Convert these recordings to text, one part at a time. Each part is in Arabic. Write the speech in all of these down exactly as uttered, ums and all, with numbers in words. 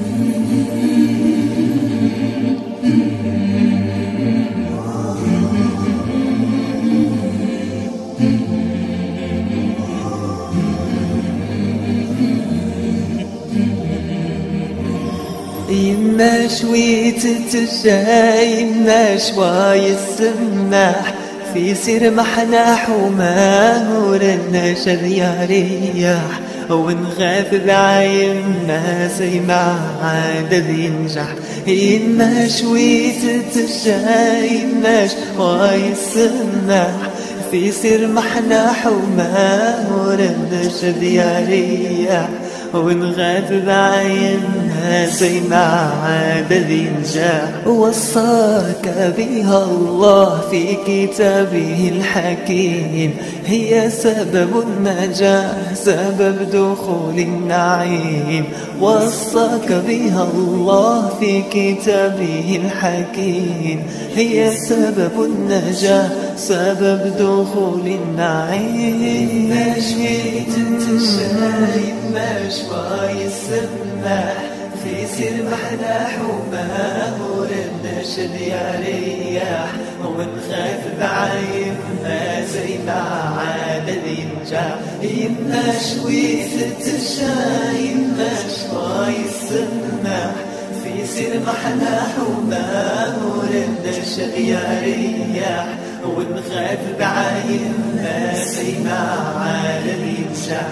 يما شويت التجاه يما شوي السماح في سير محناح وما ورنا شذيا رياح ونغاث بعيننا زي ما عاد ينجح. يما شويت التجاه يما شوي السماح في سير محناح وما ورنا شذيا رياح ونغاث بعينها زي ما عاد ينجح. وصاك بها الله في كتابه الحكيم هي سبب النجاة سبب دخول النعيم. وصاك بها الله في كتابه الحكيم هي سبب النجاة سبب دخول النعيم. ما شفيت التشايم ما شوي السماح في سير محناح وما ورنا شذيا رياح ونخاف بعيننا زي ما عاد ينجح. يما شويت التشايم ما شوي السماح في سير محناح وما ورنا شذيا رياح ونخاف بعيننا زي ما عاد ينجح.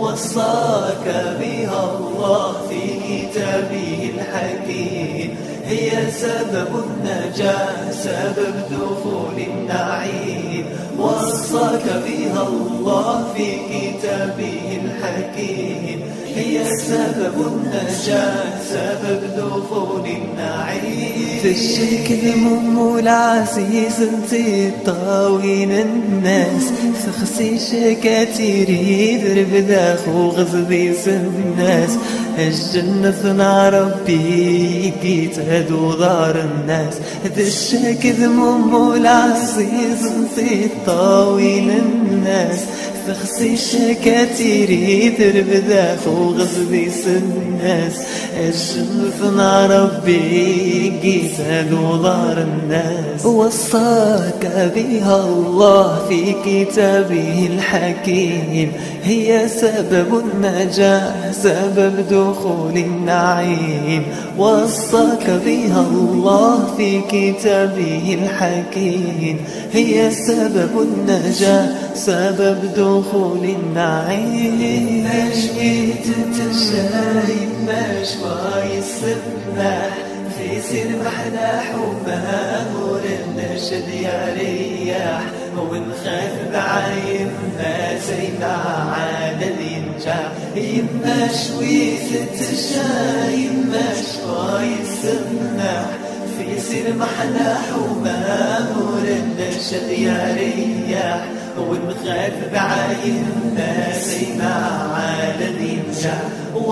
وصاك بها الله في كتابه الحكيم هي سبب النجاة سبب دخول النعيم. وصاك بها الله في كتابه الحكيم هي سبب النجاة سبب دخول النعيم. في الشرك ذمم العزيز انت طاوين الناس فخسي شكاتير يدرب ذاخو غزبي الناس. الجنة مع ربي كيتهدو دار الناس. ذا الشك ذمم العزيز انت طاوين الناس فخسي شكاتير يدرب ذاخو غزبي الناس. الجنة مع ربي كيتهدو دار الناس. وصاك بها الله في كتابه الحكيم هي سبب النجاة سبب دخول النعيم. وصاك بها الله في كتابه الحكيم هي سبب النجاة سبب دخول النعيم. ما شويت التشايم ما شوي السماح في سير محناح وما ورنا شذيا رياح ونخاف بعيننا زي ما عاد ينجح. يما شويت التشايم ما شوي السماح في سير محناح وما ورنا شذيا رياح ونخاف بعيننا زي ما عاد ينجح.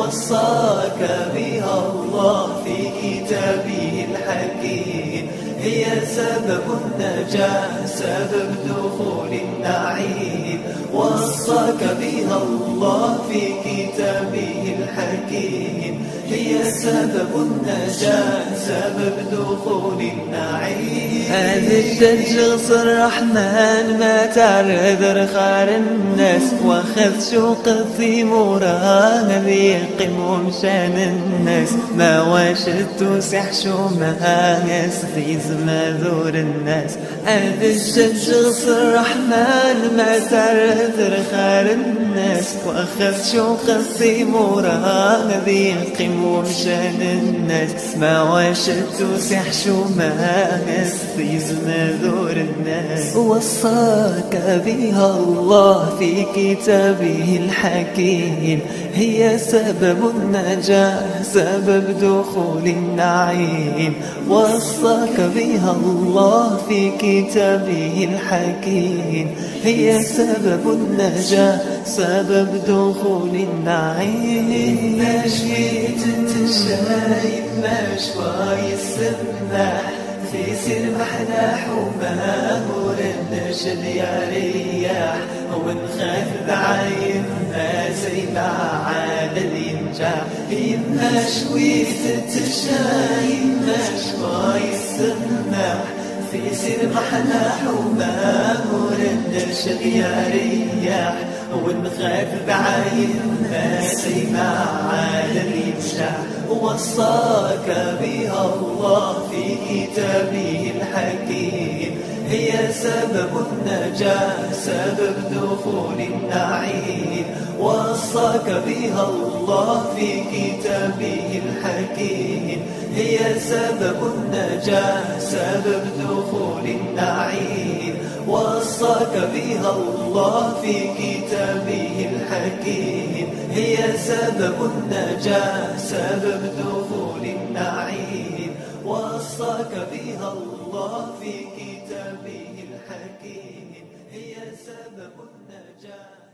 وصاك بها الله في كتابه الحكيم هي سبب النجاة سبب دخول النعيم. وصاك بها الله في كتابه الحكيم هي سبب النجاة سبب دخول النعيم. هذا الشجرة الرحمن ما تعرض خار الناس واخذ شوق الثمورة بيقم مشان الناس ما واشد سحشو ما يسفيز ماذور الناس. هذا الشجرة الرحمن ما تعرض خار الناس واخذ شوق الثمورة بيقم ومشان الناس ما واشد سحشو ما يسفيز ماذور الناس. وصاك بها الله في كتابه الحكيم هي سبب النجاة سبب دخول النعيم. وصاك بها الله في كتابه الحكيم هي سبب النجاة سبب دخول النعيم. ما شفيت التشايم ما شوي السماح في سير محناح وما ورنا شذيا رياح ونخاف بعيننا زي ما عاد ينجح. يما شوية الشاي يما شوي السماح في سير محناح وما ورنش يا رياح ونخاف بعاين ما سيما على يمشح. وصاك بها الله في كتابه الحكيم هي سبب النجاة سبب دخول النعيم. وصاك بها الله في كتابه الحكيم هي سبب النجاة سبب دخول النعيم. وصاك بها الله في كتابه الحكيم هي سبب النجاة سبب دخول النعيم. وصاك بها الله في كتابه الحكيم هي سبب النجاة.